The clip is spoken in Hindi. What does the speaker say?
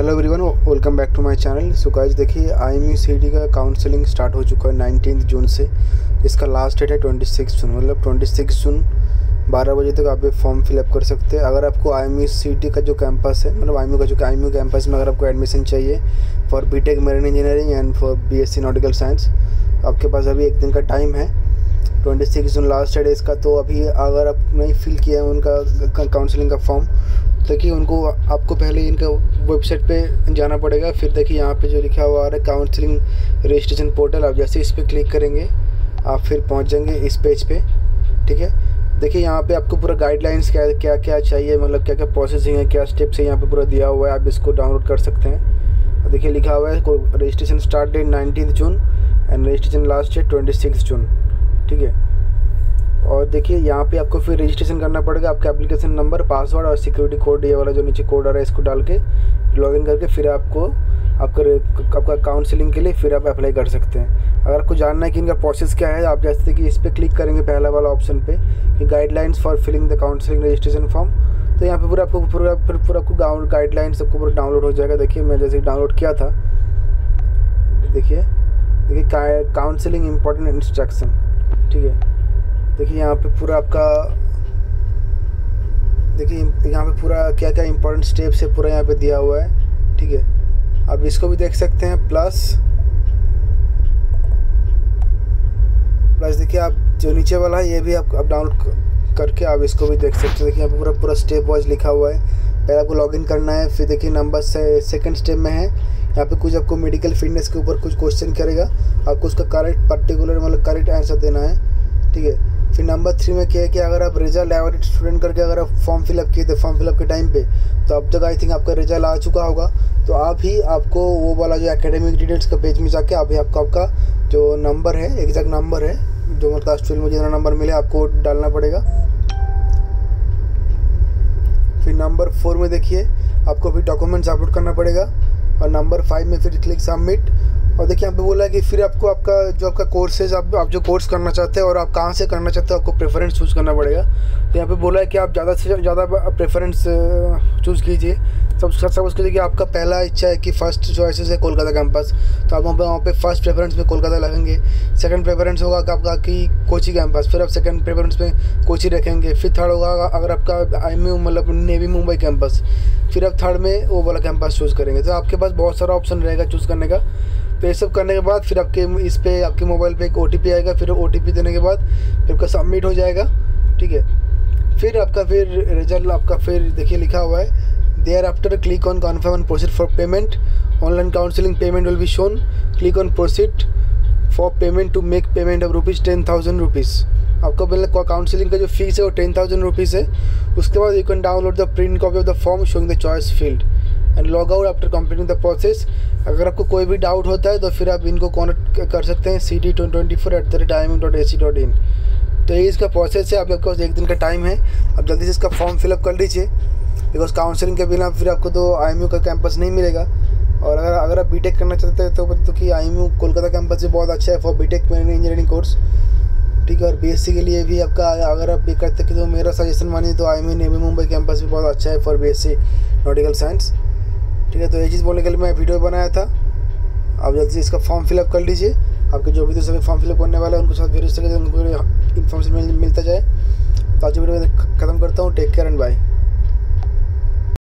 Hello everyone, welcome back to my channel. So guys देखिए, IMU CET का काउंसलिंग स्टार्ट हो चुका है 19 जून से। इसका लास्ट डेट है 26 जून, मतलब 26 जून 12 बजे तक आप ये फॉर्म फिलअप कर सकते हैं। अगर आपको IMU CET का जो कैंपस है, मतलब IMU कैंपस में अगर आपको एडमिशन चाहिए for BTech marine engineering and for BSc nautical science, आपके पास अभी एक दिन का टाइम है। 26 जून लास्ट डेट है इसका। तो अभी अगर आप नहीं फिल किया है उनका काउंसलिंग का फॉर्म, देखिए उनको आपको पहले इनका वेबसाइट पे जाना पड़ेगा। फिर देखिए यहाँ पे जो लिखा हुआ आ रहा है काउंसलिंग रजिस्ट्रेशन पोर्टल, आप जैसे इस पर क्लिक करेंगे आप फिर पहुँच जाएंगे इस पेज पे। ठीक है, देखिए यहाँ पे आपको पूरा गाइडलाइंस क्या क्या चाहिए, मतलब क्या क्या प्रोसेसिंग है, क्या स्टेप्स है, यहाँ पे पूरा दिया हुआ है। आप इसको डाउनलोड कर सकते हैं। देखिए लिखा हुआ है registration start date 19 June and registration last date 26 June. ठीक है, और देखिए यहाँ पे आपको फिर रजिस्ट्रेशन करना पड़ेगा। आपका एप्लीकेशन नंबर, पासवर्ड और सिक्योरिटी कोड, ये वाला जो नीचे कोड आ रहा है इसको डाल के लॉगिन करके फिर आपका काउंसलिंग के लिए फिर आप अप्लाई कर सकते हैं। अगर आपको जानना है कि इनका प्रोसेस क्या है, आप जैसे कि इस पर क्लिक करेंगे पहला वाला ऑप्शन पे कि guidelines for filling the counselling registration form, तो यहाँ पे पूरा आपको गाइडलाइंस सबको पूरा डाउनलोड हो जाएगा। देखिए मैं जैसे डाउनलोड किया था, देखिए काउंसलिंग इम्पोर्टेंट इंस्ट्रक्शन। ठीक है, देखिए यहाँ पे पूरा आपका, देखिए यहाँ पे पूरा क्या क्या इंपॉर्टेंट स्टेप्स है पूरा यहाँ पे दिया हुआ है। ठीक है, आप इसको भी देख सकते हैं। प्लस देखिए आप जो नीचे वाला है ये भी आप डाउनलोड करके आप इसको भी देख सकते हैं। देखिए यहाँ पे पूरा स्टेप वाइज लिखा हुआ है। पहले आपको लॉगिन करना है, फिर देखिए नंबर से सेकंड स्टेप में है यहाँ पे कुछ आपको मेडिकल फिटनेस के ऊपर कुछ क्वेश्चन करेगा, आपको उसका करेक्ट आंसर देना है। ठीक है, फिर नंबर 3 में क्या है कि अगर आप रिजल्ट एवरेज स्टूडेंट करके अगर आप फॉर्म फिलअप किए थे फॉर्म फिलअप के टाइम पे, तो अब तक आई थिंक आपका रिजल्ट आ चुका होगा। तो आप ही आपको वो वाला जो एकेडमिक डिटेल्स का पेज में जाके अभी आपका जो नंबर है, एग्जैक्ट नंबर है जो मतलब क्लास 12 में जितना नंबर मिले आपको डालना पड़ेगा। फिर नंबर 4 में देखिए आपको फिर डॉक्यूमेंट्स अपलोड करना पड़ेगा, और नंबर 5 में फिर क्लिक सबमिट। और देखिए यहाँ पे बोला है कि फिर आपको आपका कोर्स है, आप जो कोर्स करना चाहते हैं और आप कहाँ से करना चाहते हो आपको प्रेफरेंस चूज़ करना पड़ेगा। तो यहाँ पे बोला है कि आप ज़्यादा से ज़्यादा प्रेफरेंस चूज़ कीजिए। सब उसको देखिए आपका पहला इच्छा है कि फ़र्स्ट चॉइसेस है कोलकाता कैंपस, तो आप वहाँ पे फर्स्ट प्रेफरेंस में कोलकाता लगेंगे। सेकंड प्रेफरेंस होगा आपका कि कोची कैंपस, फिर आप सेकंड प्रेफरेंस में कोची रखेंगे। फिर थर्ड होगा अगर आपका IMU मतलब नेवी मुंबई कैंपस, फिर आप थर्ड में वो वाला कैंपस चूज़ करेंगे। तो आपके पास बहुत सारा ऑप्शन रहेगा चूज़ करने का। तो ये सब करने के बाद फिर आपके मोबाइल पे एक OTP आएगा, फिर OTP देने के बाद फिर आपका सबमिट हो जाएगा। ठीक है, फिर रिजल्ट आपका फिर देखिए लिखा हुआ है thereafter click on confirm and proceed for payment, online counselling payment will be shown, click on proceed for payment to make payment of ₹10,000। आपका पहले काउंसलिंग का जो फीस है वो 10,000 रुपीज़ है। उसके बाद you can download the print copy of the form showing the choice field and log out after completing the process. अगर आपको कोई भी डाउट होता है तो फिर आप इनको कॉन्टेक्ट कर सकते हैं cd24@imu.ac.in। तो ये इसका प्रोसेस है। आपके पास एक दिन का टाइम है, आप जल्दी से इसका फॉर्म फिलअप कर लीजिए, बिकॉज काउंसलिंग के बिना फिर आपको तो IMU का कैंपस नहीं मिलेगा। और अगर आप BTech करना चाहते हैं तो कि IMU कोलकाता कैंपस भी बहुत अच्छा है for BTech marine engineering course. ठीक है, और BSc के लिए भी आपका अगर आप भी करते कि तो मेरा सजेशन मानिए तो IMU नेवी मुंबई कैंपस भी बहुत अच्छा है फॉर BSc नॉटिकल साइंस। ठीक है, तो ये चीज़ बोलने के लिए मैं वीडियो बनाया था। आप जल्दी से इसका फॉर्म फिलअप कर लीजिए। आपके जो भी दूसरे फॉर्म फिलअप करने वाले हैं उनको साथ वेरीफाई करके उनको इन्फॉर्मेशन मिलता जाए। तो आज वीडियो में ख़त्म करता हूँ। Take care and bye.